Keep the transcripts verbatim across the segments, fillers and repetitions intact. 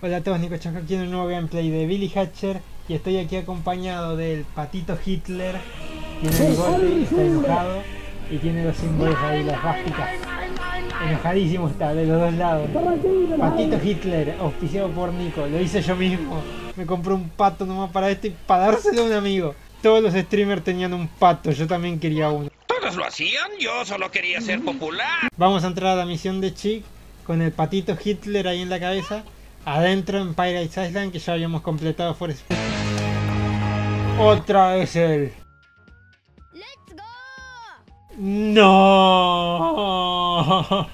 Hola a todos, Nico Chanca aquí en un nuevo gameplay de Billy Hatcher y estoy aquí acompañado del patito Hitler. Tiene bigote, está enojado y tiene los símbolos ahí, las rásticas. Enojadísimo está, de los dos lados. Patito Hitler, auspiciado por Nico, lo hice yo mismo. Me compré un pato nomás para este y para dárselo a un amigo. Todos los streamers tenían un pato, yo también quería uno. Todos lo hacían, yo solo quería ser popular. Vamos a entrar a la misión de Chick con el patito Hitler ahí en la cabeza. Adentro en Pirates Island, que ya habíamos completado Forest. Otra vez él. ¡Let's go! No.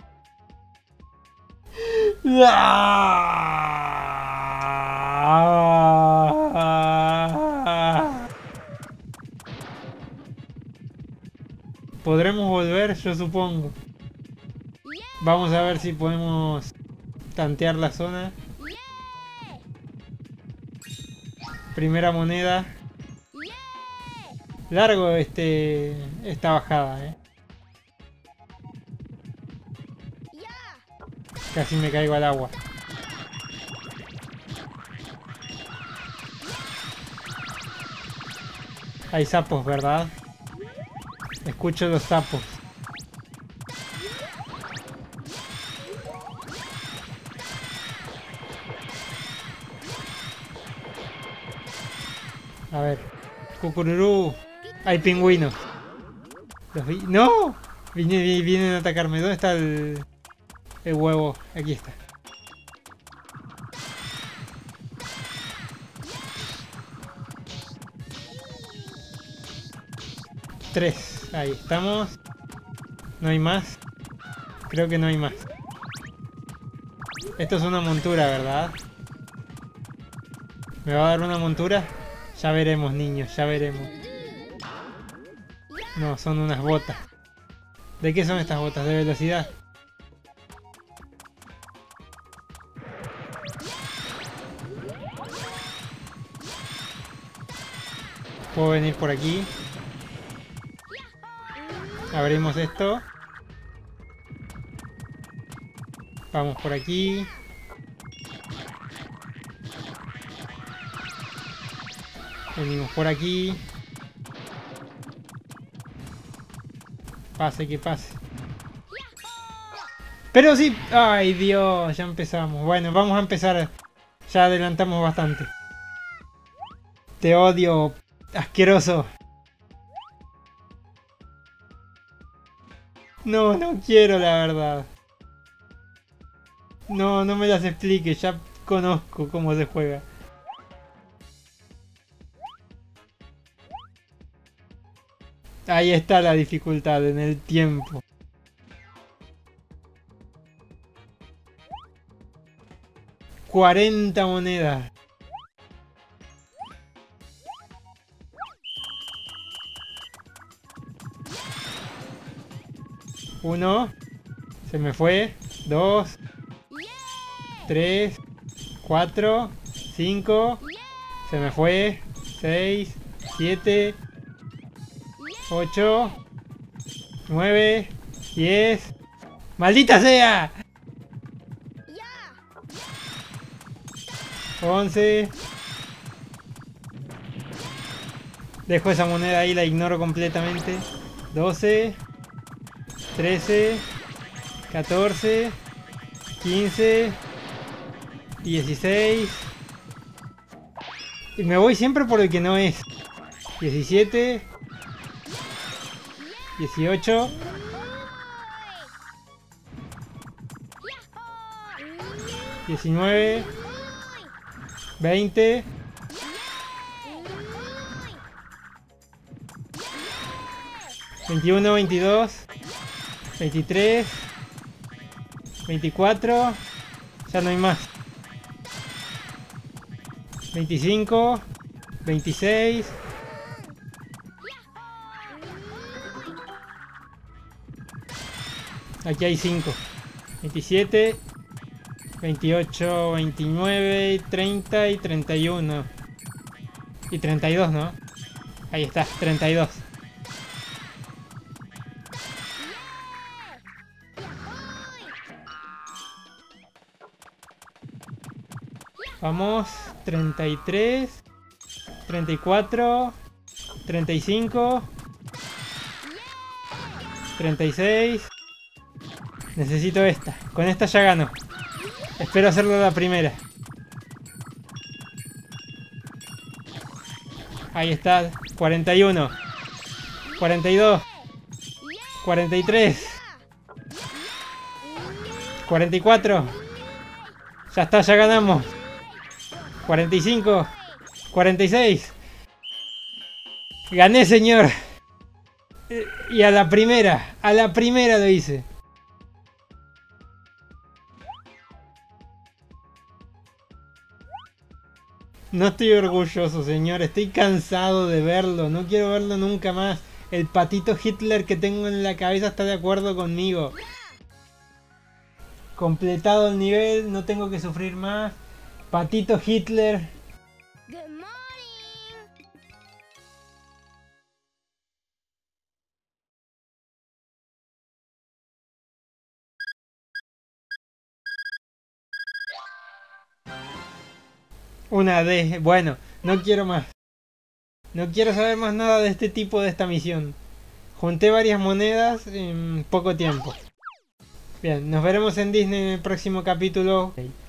Podremos volver, yo supongo. Vamos a ver si podemos tantear la zona. Primera moneda. Largo este esta bajada, eh. Casi me caigo al agua. Hay sapos, ¿verdad? Escucho los sapos. A ver. Cucururú. Hay pingüinos. Los vi... ¡No! Vienen, vienen a atacarme. ¿Dónde está el, el huevo? Aquí está. Tres. Ahí estamos. No hay más. Creo que no hay más. Esto es una montura, ¿verdad? ¿Me va a dar una montura? Ya veremos, niños, ya veremos. No, son unas botas. ¿De qué son estas botas? ¿De velocidad? Puedo venir por aquí. Abrimos esto. Vamos por aquí. Venimos por aquí. Pase que pase. Pero sí. Ay Dios, ya empezamos. Bueno, vamos a empezar. Ya adelantamos bastante. Te odio, asqueroso. No, no quiero la verdad. No, no me las expliques, ya conozco cómo se juega. Ahí está la dificultad, en el tiempo. cuarenta monedas. Uno. Se me fue. Dos. Tres. Cuatro. Cinco. Se me fue. Seis. Siete. ocho, nueve, diez. ¡Maldita sea! once. Dejo esa moneda ahí, la ignoro completamente. doce, trece, catorce, quince, dieciséis. Y me voy siempre por el que no es. diecisiete. dieciocho. diecinueve. veinte. veintiuno, veintidós. veintitrés. veinticuatro. Ya no hay más. veinticinco. veintiséis. Aquí hay cinco. veintisiete, veintiocho, veintinueve, treinta y treinta y uno. Y treinta y dos, ¿no? Ahí está, treinta y dos. Vamos, treinta y tres, treinta y cuatro, treinta y cinco, treinta y seis. Necesito esta. Con esta ya gano. Espero hacerlo la primera. Ahí está. cuarenta y uno. cuarenta y dos. cuarenta y tres. cuarenta y cuatro. Ya está, ya ganamos. cuarenta y cinco. cuarenta y seis. Gané, señor. Y a la primera. A la primera lo hice. No estoy orgulloso, señor. Estoy cansado de verlo. No quiero verlo nunca más. El patito Hitler que tengo en la cabeza está de acuerdo conmigo. Completado el nivel. No tengo que sufrir más. Patito Hitler. Good morning. Una D. Bueno, no quiero más. No quiero saber más nada de este tipo de esta misión. Junté varias monedas en poco tiempo. Bien, nos veremos en Disney en el próximo capítulo.